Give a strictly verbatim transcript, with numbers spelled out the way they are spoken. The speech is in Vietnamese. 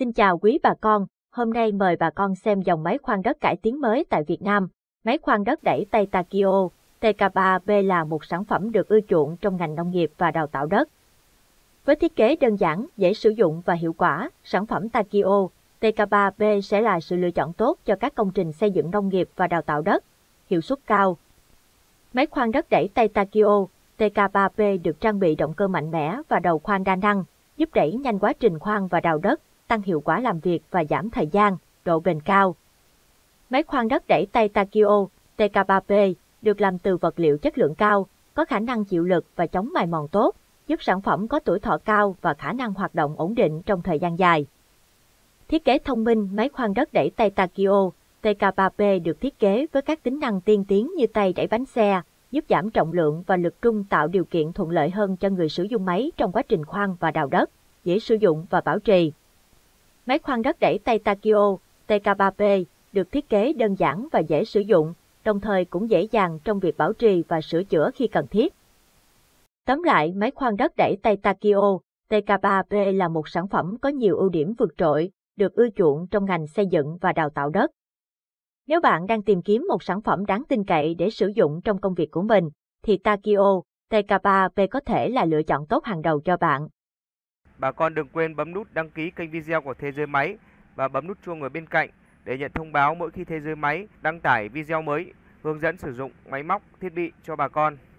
Xin chào quý bà con, hôm nay mời bà con xem dòng máy khoan đất cải tiến mới tại Việt Nam. Máy khoan đất đẩy tay Takio T K ba B là một sản phẩm được ưa chuộng trong ngành nông nghiệp và đào tạo đất. Với thiết kế đơn giản, dễ sử dụng và hiệu quả, sản phẩm Takio T K ba B sẽ là sự lựa chọn tốt cho các công trình xây dựng nông nghiệp và đào tạo đất. Hiệu suất cao. Máy khoan đất đẩy tay Takio T K ba B được trang bị động cơ mạnh mẽ và đầu khoan đa năng, giúp đẩy nhanh quá trình khoan và đào đất, tăng hiệu quả làm việc và giảm thời gian, độ bền cao. Máy khoan đất đẩy tay Takio T K ba B được làm từ vật liệu chất lượng cao, có khả năng chịu lực và chống mài mòn tốt, giúp sản phẩm có tuổi thọ cao và khả năng hoạt động ổn định trong thời gian dài. Thiết kế thông minh. Máy khoan đất đẩy tay Takio T K ba B được thiết kế với các tính năng tiên tiến như tay đẩy bánh xe, giúp giảm trọng lượng và lực trung, tạo điều kiện thuận lợi hơn cho người sử dụng máy trong quá trình khoan và đào đất, dễ sử dụng và bảo trì. Máy khoan đất đẩy tay Takio T K ba B được thiết kế đơn giản và dễ sử dụng, đồng thời cũng dễ dàng trong việc bảo trì và sửa chữa khi cần thiết. Tóm lại, máy khoan đất đẩy tay Takio T K ba B là một sản phẩm có nhiều ưu điểm vượt trội, được ưa chuộng trong ngành xây dựng và đào tạo đất. Nếu bạn đang tìm kiếm một sản phẩm đáng tin cậy để sử dụng trong công việc của mình, thì Takio T K ba B có thể là lựa chọn tốt hàng đầu cho bạn. Bà con đừng quên bấm nút đăng ký kênh video của Thế Giới Máy và bấm nút chuông ở bên cạnh để nhận thông báo mỗi khi Thế Giới Máy đăng tải video mới hướng dẫn sử dụng máy móc, thiết bị cho bà con.